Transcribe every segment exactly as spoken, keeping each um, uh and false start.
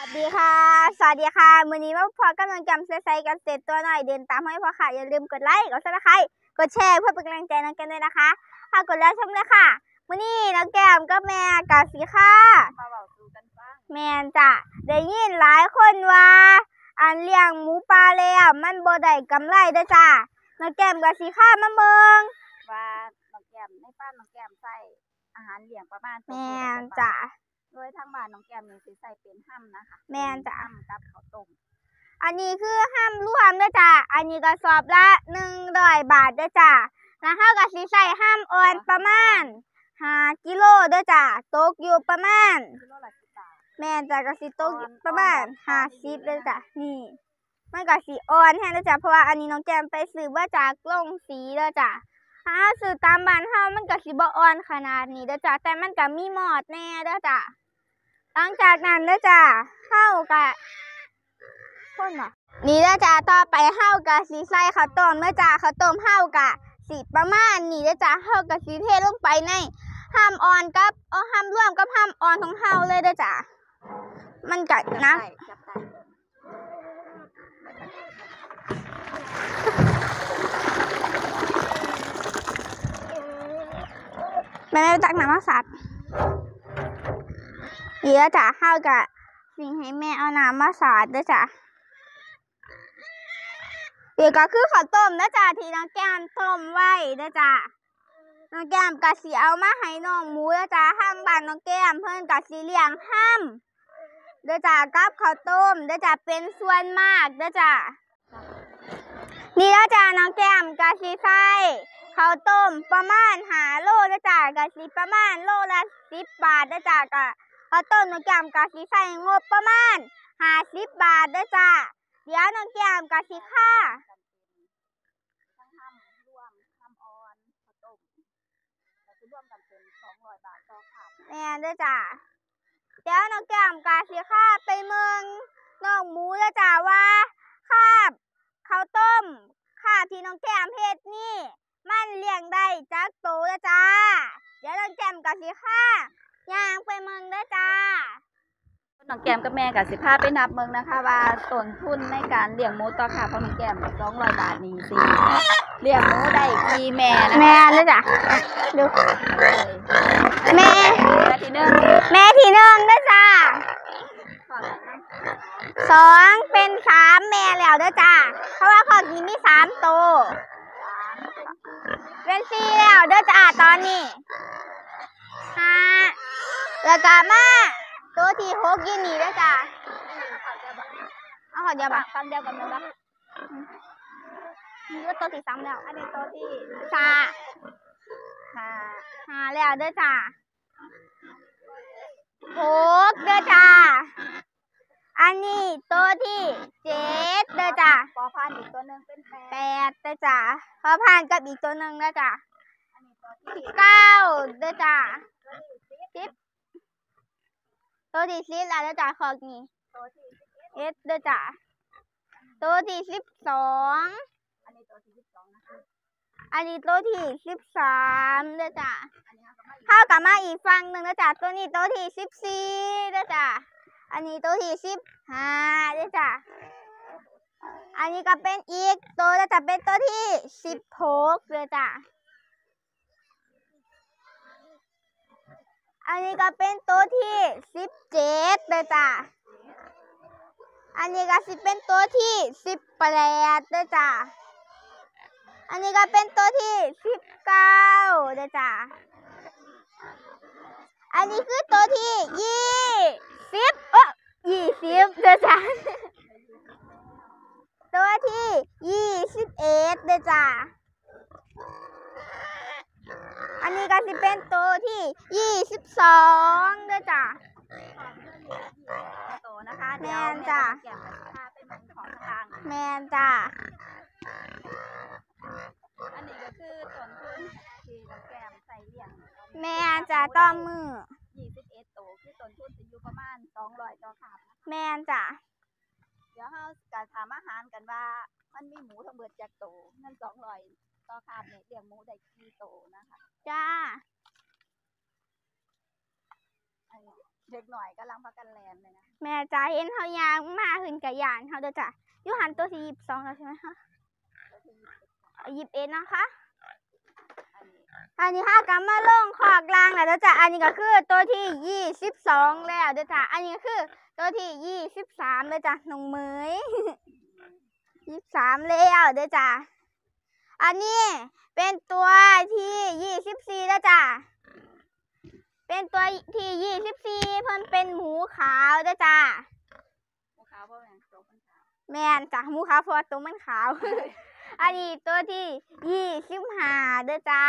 ดีค่ะสวัสดีค่ะมื้อนี้มาพอกับน้องจำใส่ๆกันเสร็จตัวหน่อยเดินตามให้พ่อค่ะอย่าลืมกดไลค์กดซับสไครบ์กดแชร์เพื่อเป็นกำลังใจน้องแก้มด้วยนะคะถ้ากดแล้วชมเลยค่ะมื้อนี้น้องแก้มกับแม่กะสิค่ะมาเว้าสู่กันฟังแม่นจ้ะได้ยินหลายคนว่าอันเลี้ยงหมูปลาแล้วมันบ่ได้กำไรเด้อจ้ะน้องแก้มกะสิค่ะมาเบิ่งว่าน้องแก้มในฟาร์มน้องแก้มใส่อาหารเลี้ยงประมาณแม่นจ้ะโดยทางบ้านน้องแก้มนี่สิใส่เป็นห้ำนะคะแม่นจ้ะห้ำกับข้าวต้มอันนี้คือห้ำรวมเด้อจ้ะอันนี้กระสอบละหนึ่งร้อยบาทเด้อจ้ะแล้วเฮาก็สิใส่ห้ำอ่อนประมาณห้ากิโลเด้อจ้ะตกอยู่ประมาณกิโลละสิบบาทแม่นจ้ะก็สิตกประมาณห้าสิบเด้อจ้ะนี่มันก็สิอ่อนแฮงเด้อจ้ะเพราะว่าอันนี้น้องแก้มไปซื้อมาจากโรงสีเด้อจ้ะถ้าซื้อตามบ้านเฮามันก็สิบ่อ่อนขนาดนี้เด้อจ้ะแต่มันก็มีหมอดแน่เด้อจ้ะหลังจากนั้นเด้อจ้ะเฮาก็คนบ่นี่เด้อจ้ะต่อไปเฮาก็สิใส่ข้าวต้มเด้อจ้ะข้าวต้มเฮาก็สิประมาณนี้เด้อจ้ะเฮาก็สิเทลงไปในห้ำอ่อนกับเอ้อห้ำรวมกับห้ำอ่อนของเฮาเลยเด้อจ้ะมันก็นะแม่ตักน้ำมาสัดนี่เด้อจ้ะเฮาก็สิให้แม่เอาน้ำมาสาดเด้อจ้ะเดี๋ยวก็คือข้าวต้มเด้อจ้ะที่น้องแก้มต้มไว้เด้อจ้ะน้องแก้มก็สิเอามาให้น้องหมูเด้อจ้ะทางบ้านน้องแก้มเพิ่นก็สิเลี้ยงห้ำเด้อจ้ะกับข้าวต้มเด้อจ้ะเป็นส่วนมากเด้อจ้ะนี่เด้อจ้ะน้องแก้มก็สิใส่ข้าวต้มประมาณห้าโลเด้อจ้ะก็สิประมาณโลละสิบบาทเด้อจ้ะก็ข้าวต้มน้องแก้มก็สิใส่งบประมาณห้าสิบบาทเด้อจ้ะเดี๋ยวน้องแก้มก็สิค่าทั้งห้ำรวมห้ำอ่อนข้าวต้มก็สิรวมกันเป็นสองร้อยบาทต่อคาบแม่นเด้อจ้ะเดี๋ยวน้องแก้มก็สิค่าไปเมืองน้องหมูเด้อจ้ะว่าคาบข้าวต้มคาบที่น้องแก้มเฮ็ดนี่มันเลี้ยงได้จักโตเด้อจ้ะเดี๋ยวน้องแก้มก็สิค่าย่างไปเมืองเด้อจ้าน้องแก้มกับแม่ก็สิพาไปนับเมืองนะคะว่าต้นทุนในการเลี้ยงหมูต่อคาบของน้องแก้มสองร้อยบาทนี่สิเลี้ยงหมูได้กี่แม่นะคะแม่เลยจ้ะดูแม่แม่ที่หนึ่งแม่ที่หนึ่งเด้อจ้าสองเป็นสามแม่แล้วเด้อจ้าเพราะว่าข้อนี้มีสามโตเป็นสี่แล้วเด้อจ้าตอนนี้ห้าแล้วก็มาตัวที่หกยืนนี่เด้อจ้าเอาขอเดียวบ่ฟังเดียวกันมั้ยบ่นี่ก็ตัวที่สามแล้วอันนี้ตัวที่สามห้าห้าแล้วเด้อจ้าหกเด้อจ้าอันนี้ตัวที่เจ็ดเด้อจ้าพอผ่านอีกตัวนึงเป็นแปดเด้อจ้าพอผ่านกับอีกตัวนึงเด้อจ้าเก้าเด้อจ้าสิบตัวที่สิบแล้วเด้อจ้าขอนี่ตัวที่เอ็ดเด้อจ้าตัวที่สิบสองอันนี้ตัวที่สิบสองนะคะอันนี้ตัวที่สิบสามเด้อจ้าเข้ากับมาอีกฝั่งหนึ่งเด้อจ้าตัวนี้ตัวที่สิบสี่เด้อจ้าอันนี้ตัวที่สิบห้าเด้อจ้าอันนี้ก็เป็นอีกตัวเด้อจ้าเป็นตัวที่สิบหกเด้อจ้าอันนี้ก็เป็นตัวที่สิบเจ็ดเด้อจ้าอันนี้ก็สิเป็นตัวที่สิบแปดเด้อจ้าอันนี้ก็เป็นตัวที่สิบเก้าเด้อจ้าอันนี้คือตัวที่ยี่สิบเอ้อยี่สิบเด้อจ้าตัวที่ยี่สิบเอ็ดเด้อจ้าอันนี้ก็สิเป็นตัวที่ยี่สิบสองเด้อจ้าโตนะคะแมนจ้าแก้มก็สิพาไปเมืองของทางแมนจ้าอันนี้ก็คือต้นทุนที่น้องแก้มใส่เลี้ยงแม่จ้าต่อมือยี่สิบเอ็ดโตคือต้นทุนจะอยู่ประมาณสองร้อยต่อคาบแม่จ้าเดี๋ยวเฮาก็ถามอาหารกันว่ามันมีหมูทั้งเบิดจักโตเงินสองร้อยต่อคาบเนี่ยเลี้ยงหมูได้กี่โตนะคะจ้าเด็กหน่อยกำลังพักกันแลนเลยนะแม่จ๋าเห็นเฮายางมาขึ้นกะยานเฮาเด้อจ้ะอยู่หันตัวที่ยี่สิบสองแล้วใช่ไหมคะยี่สิบเอ็ดนะคะอันนี้ค่ะกำมาลงขอกลางแล้วเด้อจ้ะอันนี้ก็คือตัวที่ยี่สิบสองแล้วเด้อจ้ะอันนี้ก็คือตัวที่ยี่สิบสามเด้อจ้ะน้องเหมยยี่สิบสามแล้วเด้อจ้ะอันนี้เป็นตัวที่ยี่สิบสี่เด้อจ้ะเป็นตัวที่ยี่สิบสี่เพิ่นเป็นหมูขาวเด้อจ้ะหมูขาวเพราะแม่ตัวมันขาวแม่นจ้ะหมูขาวเพราะว่าตัวมันขาว อันนี้ตัวที่ยี่สิบห้าเด้อจ้า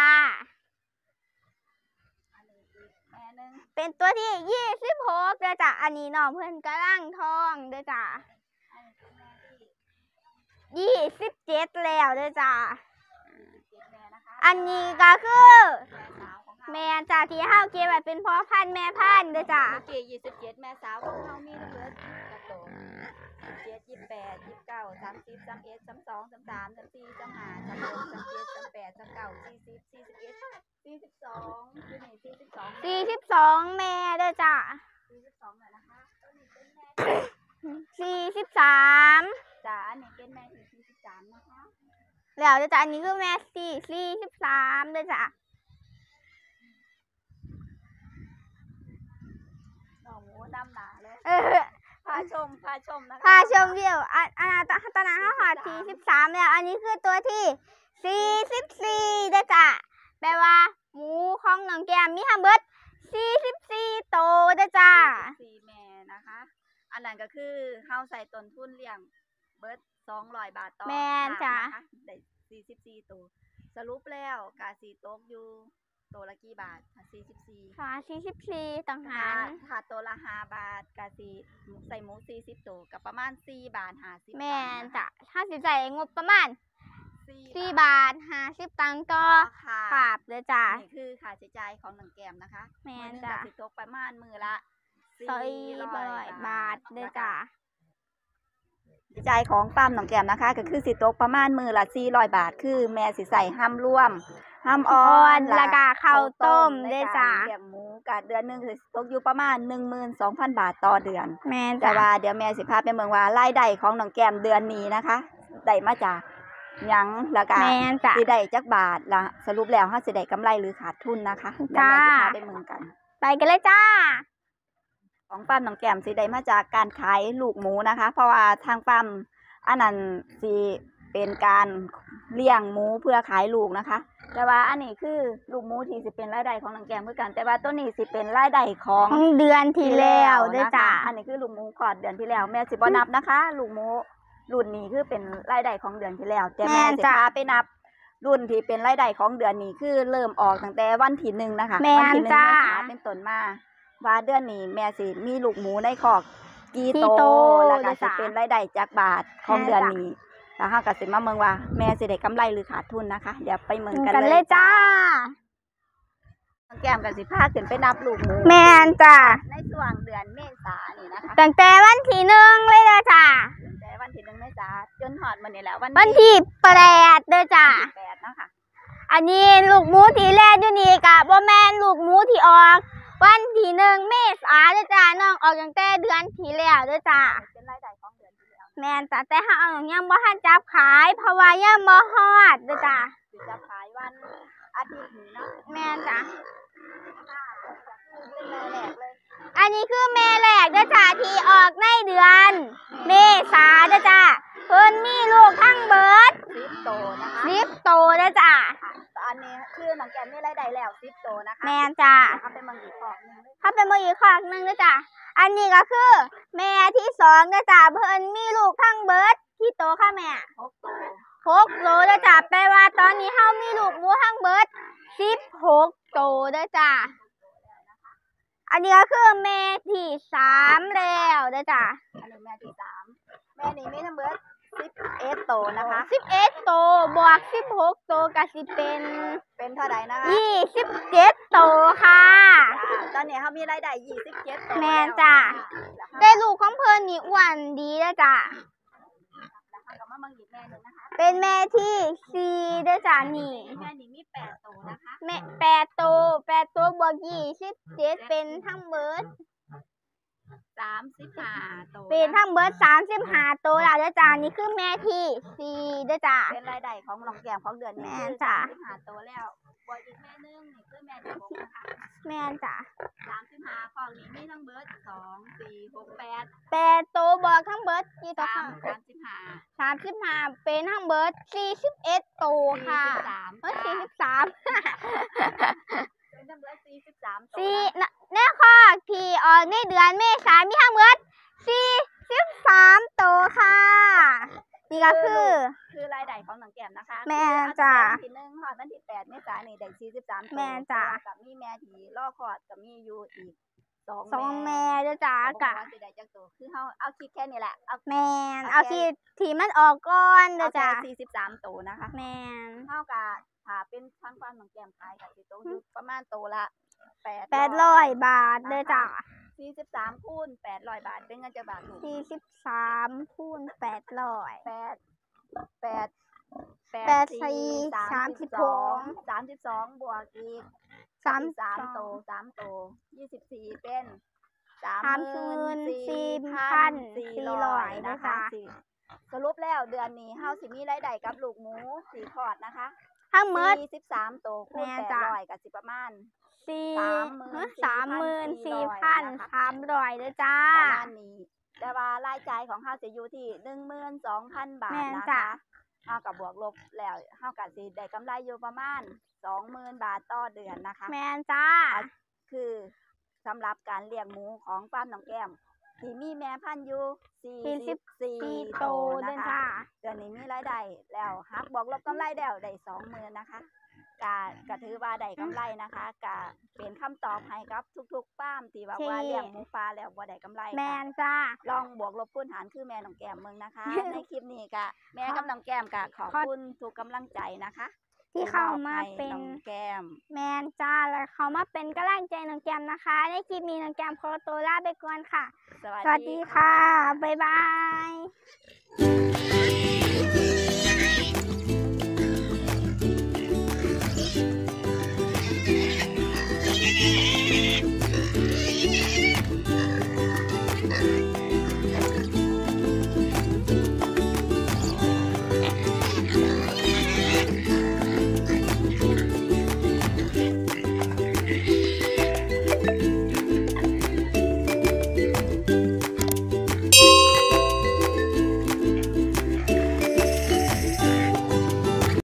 เป็นตัวที่ยี่สิบหกเด้อจ้ะอันนี้น้องเพิ่นกำลังท้องเด้อจ้ะยี่สิบเจ็ดแล้วเด้อจ้ะอันนี้ก็คือแม่จ้ะที่เฮาเก็บไว้เป็นพ่อพันธุ์แม่พันธุ์เด้อจ้ะเมื่อกี้ยี่สิบเจ็ดแม่สาวของเฮามีเหลือกระโตยี่สิบเจ็ด ยี่สิบแปด ยี่สิบเก้า สามสิบ สามสิบเอ็ด สามสิบสอง สามสิบสาม สามสิบสี่ สามสิบห้า สามสิบหก สามสิบเจ็ด สามสิบแปด สามสิบเก้า สี่สิบ สี่สิบเอ็ด สี่สิบสองอยู่นี่สี่สิบสองสี่สิบสองแม่เด้อจ้ะสี่สิบสองแล้วนะคะตัวนี้เป็นแม่สี่สิบสามจ้ะอันนี้เป็นแม่ที่สี่สิบสามนะคะแล้วเด้อจ้ะอันนี้คือแม่สี่สี่สิบสามเด้อจ้ะน้องหมูดำหนาเลยเออพาชมพาชมนะคะพาชมวิวอันอันตอนนั้นเขาหอดสี่สิบสามแล้วอันนี้คือตัวที่สี่สิบสี่เด้อจ้ะแปลว่าหมูของน้องแก้มมีทั้งเบิดสี่สิบสี่โตเด้อจ้ะสี่แม่นะคะอันนั้นก็คือเฮาใส่ต้นทุนเลี้ยงเบิดสองร้อยบาทต่อแม่จ้ะได้สี่สิบสี่โตสรุปแล้วกาสีตกอยู่โตละกี่บาทสี่สิบสี่ค่ะสี่สิบสี่ต่างหากถ้าโตละห้าบาทกาสีใส่หมูสี่สิบโตกับประมาณสี่บาทห้าสิบแม่จ้ะถ้าสิใส่งบประมาณสี่บาทห้าสิบตังค์ต่อขาบเด้อจ้ะนี่คือค่าใช้จ่ายของน้องแก้มนะคะแม่จ้ะสิตกประมาณมือละสี่ร้อยบาทเด้อจ้ะใจของปั๊มน้องแก้มนะคะก็คือสิตกประมาณมือละสี่ร้อยบาทคือแม่สิใส่ห้ำร่วมห้ำอ่อนแล้วก็ข้าวต้มเด้อจ้ะเลี้ยงหมูกะเดือนนึงสิตกอยู่ประมาณ หนึ่งหมื่นสองพัน บาทต่อเดือนแม่แต่ว่าเดี๋ยวแม่สิพาไปเมืองว่ารายได้ของน้องแก้มเดือนนี้นะคะได้มาจากหยังแล้วก็สิได้จักบาทละสรุปแล้วเฮาสิได้กำไรหรือขาดทุนนะคะเดี๋ยวแม่สิพาไปเมืองกันไปกันเลยจ้าของปั๊มน้องแก้มสิได้มาจากการขายลูกหมูนะคะเพราะว่าทางปั๊มอันนั้นสิเป็นการเลี้ยงหมูเพื่อขายลูกนะคะแต่ว่าอันนี้คือลูกหมูที่สิเป็นรายได้ของน้องแก้มเหมือนกันแต่ว่าตัวนี้สิเป็นรายได้ของเดือนที่แล้วด้วยจ้ะอันนี้คือลูกหมูคลอดเดือนที่แล้วแม่สิบ่นับนะคะลูกหมูรุ่นนี้คือเป็นรายได้ของเดือนที่แล้วแต่แม่สิพาไปนับรุ่นที่เป็นรายได้ของเดือนนี้คือเริ่มออกตั้งแต่วันที่หนึ่งนะคะวันที่หนึ่งเมษาเป็นต้นมาว่าเดือนนี้แม่สิมีลูกหมูในคอกกี่โตแล้วก็สิเป็นรายได้จากบาทของเดือนนี้แล้วเฮาก็สิมาเมืองว่าแม่สิได้กำไรหรือขาดทุนนะคะเดี๋ยวไปเมืองกันเลยจ้าน้องแก้มก็สิพาขึ้นไปนับลูกหมูแม่นจ้าในช่วงเดือนเมษายนนี่นะคะตั้งแต่วันที่หนึ่งเลยเด้อจ้าตั้งแต่วันที่หนึ่งเมษายนจนฮอดมื้อนี้แล้ววันที่แปดเด้อจ้าแปดเนาะค่ะอันนี้ลูกหมูที่แรกอยู่นี่ก็บ่แม่นลูกหมูที่ออกวันที่หนึ่งเมษายนเด้อจ้าน้องออกตั้งแต่เดือนที่แล้วเด้อจ้าเป็นรายได้ของเดือนที่แล้วแม่นจ้ะแต่ถ้าเอายังบ่ทันจับขายเพราะว่ายังบ่ฮอดเด้อจ้าสิจับขายวันอาทิตย์นี้เนาะแม่นจ้ะอันนี้คือแม่แรกเด้อจ้าที่ออกในเดือนเมษาเด้อจ้าเพิ่นมีลูกทั้งเบิดสิบโตนะคะสิบโตเด้อจ้าอันนี้คือน้องแก้มมีรายได้แล้วสิบโตนะคะแม่นจ้าถ้าเป็นมังอีกคอกนึงถ้าเป็นมังอีกคอกนึงเด้อจ้าอันนี้ก็คือแม่ที่สองเด้อจ้าเพิ่นมีลูกทั้งเบิดที่โตค่ะแม่หกโตหกโตเด้อจ้าแปลว่าตอนนี้เฮามีลูกหมูทั้งเบิดสิบหกโตเด้อจ้าอันนี้ก็คือแม่ที่สามแล้วเด้อจ้าอันนี้แม่ที่สามแม่นี่มีทั้งเบิดสิบเอ็ดโตนะคะสิบเอ็ดโตบวกสิบหกโตก็สิเป็นเป็นเท่าใดนะคะยี่สิบเจ็ดโตค่ะตอนนี้เฮามีรายได้ยี่สิบเจ็ดโตแม่จ้าได้ลูกของเพิ่นนี่อ้วนดีเด้อจ้าเป็นแม่ที่สี่เด้อจ้านี่แม่นี่มีแปดโตนะคะแม่แปดโตแปดโตบวกยี่สิบเจ็ดเป็นทั้งเบิดห้าตัวเป็นทั้งเบิดสามสิบห้าตัวแล้วเด้อจ้านี่คือแม่ที่สี่เด้อจ้าเป็นรายได้ของน้องแก้มของเดือนนี้แม่คือจ้ะสามสิบห้าตัวแล้วบวกอีกแม่นึงนี่คือแม่ที่หกนะคะแม่นจ้าสามสิบห้าของนี้มีทั้งเบิดสองสี่หกแปดแปดตัวบอกทั้งเบิดกี่ตัวสามค่ะสามสิบห้าสามสิบห้าเป็นทั้งเบิดสี่สิบเอ็ดตัวค่ะสี่สิบสามเอ้ยสี่สิบสามเป็นทั้งเบิดสี่สิบสามตัวสี่นะแน่ข้อที่ออกในเดือนเมษายนมีทั้งเบิดสี่สิบสามตัวค่ะ นี่ก็คือคือรายได้ของน้องแก้มนะคะแม่คือจ้ะวันที่หนึ่งหอดวันที่แปดเมษายนนี่ได้สี่สิบสามตัวแม่จ้ะกับมีแม่ที่รอคลอดกับมีอยู่อีกสองสองแม่เด้อจ้าแต่บ่กะรู้ว่าสิได้จักตัวคือเฮาเอาคิดแค่นี้แหละเอาแมนเอาที่ที่มันออกก่อนเด้เอาอแค่จ้าสี่สิบสามตัวนะคะแมนเท่ากับถ้าเป็นทางความของแกมขายกับสิตกอยู่ประมาณตัวละแปดแปดร้อยบาทเด้อจ้าสี่สิบสามคูณแปดร้อยบาทเป็นเงินจะบาทถูกสี่สิบสามคูณแปดร้อยแปดแปดแปดสี่สามสิบหกสามสิบสองบวกอีกสามสามสโตองสามโตยี่สิบสี่เป็นสามสามหหมื่มื่นนสี่สี่พัพันนสี่สี่ร้ร้ออย ยนะนะคะ คะสิสรุปแล้วเดือนนี้เฮาสิมีรายได้กับลูกหมูสี่คอร์ดนะคะทั้งหมดสี่สิบสามโตคูณแม่แปดจ้ะร้อยกับสิประมาณสี่สามหมื่นสี่พันสามหมื่นสี่พันสามร้อยเด้อจ้าประมาณนี้แต่ว่ารายจ่ายของเฮาจะอยู่ที่หนึ่งหมื่นสองพันบาทแม่นนะจ้ะคะเฮากับบวกลบแล้วเฮากับสิได้กำไรอยู่ประมาณสองหมื่นบาทต่อเดือนนะคะแมนจ้าคือสำหรับการเลี้ยงหมูของฟาร์มน้องแก้มที่มีแม่พันธุ์อยู่สี่สิบสี่สี่โตโตนะเด้อคะจ้าเดือนนี้มีรายได้แล้วหักบวกลบกำไรแล้วได้สองหมื่นนะคะกะกะถือว่าได้กำไรนะคะกะเป็นคำตอบให้กับทุกๆฟาร์มที่ว่าว่าที่เลี้ยงหมูปลาแล้วบ่ได้กำไรแมค่ะนจ้าลองบวกลบคูณหารคือแม่น้องแก้มเมืองนะคะ ในคลิปนี้กะแม่กับน้องแก้มกะขอบขอคุณทุกกำลังใจนะคะที่เข้ามาให้เป็นน้องแก้มแมนจ้าแล้วเขามาเป็นกำลังใจน้องแกมนะคะ ในคลิปนี้น้องแกมขอตัวลาไปก่อนค่ะสวัสสวัสดีดีค่ะค่ะ บ๊ายบาย